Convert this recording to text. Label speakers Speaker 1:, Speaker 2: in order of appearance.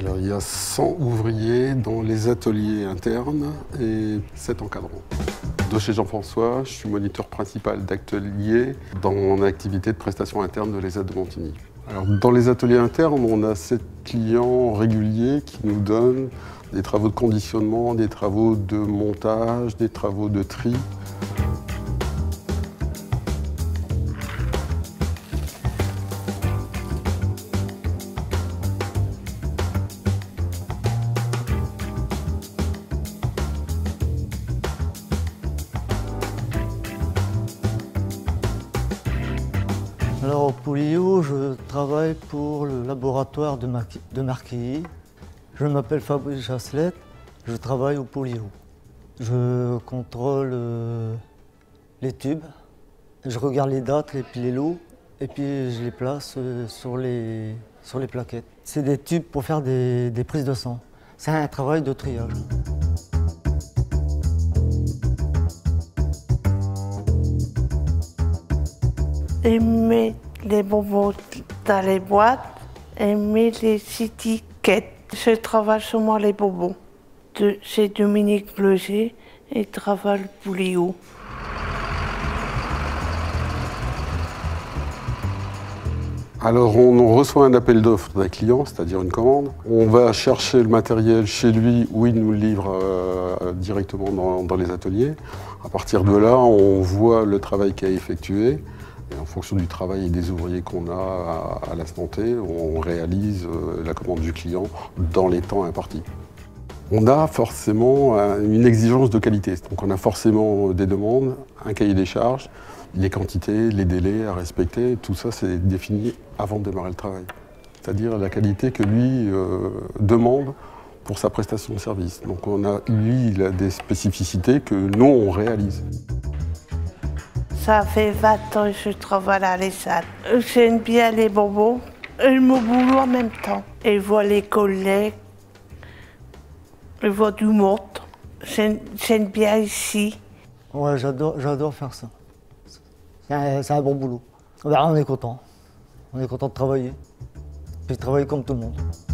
Speaker 1: Alors il y a 100 ouvriers dans les ateliers internes et 7 encadrants. De chez Jean-François, je suis moniteur principal d'atelier dans mon activité de prestation interne de l'ESAT de Montigny. Alors, dans les ateliers internes, on a 7 clients réguliers qui nous donnent des travaux de conditionnement, des travaux de montage, des travaux de tri.
Speaker 2: Alors au Poulio, je travaille pour le laboratoire de Marquilly. Je m'appelle Fabrice Chasselette, je travaille au Poulio. Je contrôle les tubes, je regarde les dates et puis les lots, et puis je les place sur les plaquettes. C'est des tubes pour faire des prises de sang. C'est un travail de triage.
Speaker 3: Il met les bonbons dans les boîtes et met les étiquettes. Je travaille seulement les bonbons. C'est Dominique Bleuger et travaille le Poulio.
Speaker 1: Alors on reçoit un appel d'offres d'un client, c'est-à-dire une commande. On va chercher le matériel chez lui ou il nous le livre directement dans les ateliers. À partir de là, on voit le travail qui a effectué. Et en fonction du travail et des ouvriers qu'on a à l'instant T, on réalise la commande du client dans les temps impartis. On a forcément une exigence de qualité, donc on a forcément des demandes, un cahier des charges, les quantités, les délais à respecter, tout ça c'est défini avant de démarrer le travail. C'est-à-dire la qualité que lui demande pour sa prestation de service. Donc lui, il a des spécificités que nous, on réalise.
Speaker 3: Ça fait 20 ans que je travaille à l'ESAT. J'aime bien les bonbons et mon boulot en même temps. Et je vois les collègues, je vois du monde. J'aime bien ici.
Speaker 2: Ouais, j'adore faire ça. C'est un bon boulot. On est content. On est content de travailler. Puis de travailler comme tout le monde.